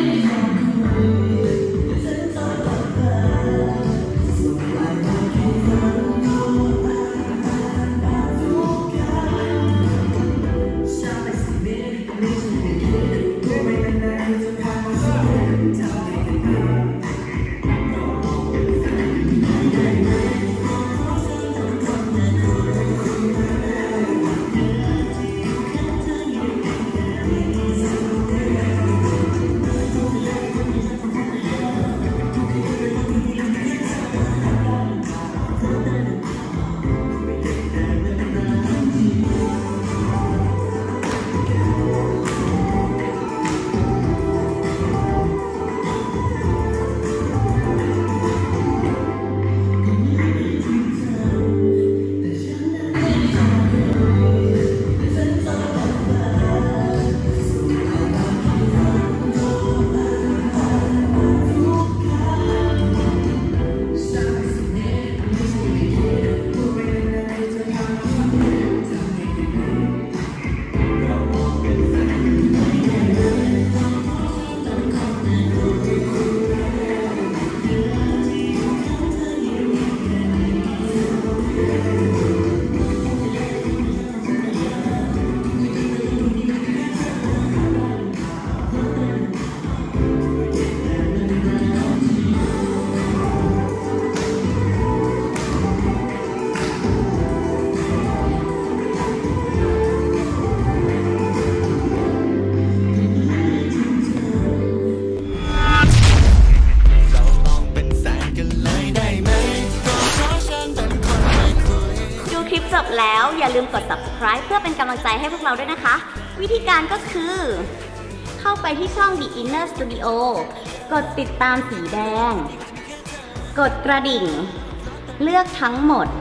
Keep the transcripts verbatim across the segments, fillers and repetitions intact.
จบแล้วอย่าลืมกด ซับสไครบ์ เพื่อเป็นกำลังใจให้พวกเราด้วยนะคะวิธีการก็คือเข้าไปที่ช่อง The Inner Studio กดติดตามสีแดงกดกระดิ่งเลือกทั้งหมด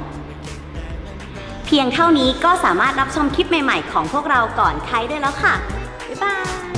เพียงเท่านี้ก็สามารถรับชมคลิปใหม่ๆของพวกเราก่อนใครได้แล้วค่ะบ๊ายบาย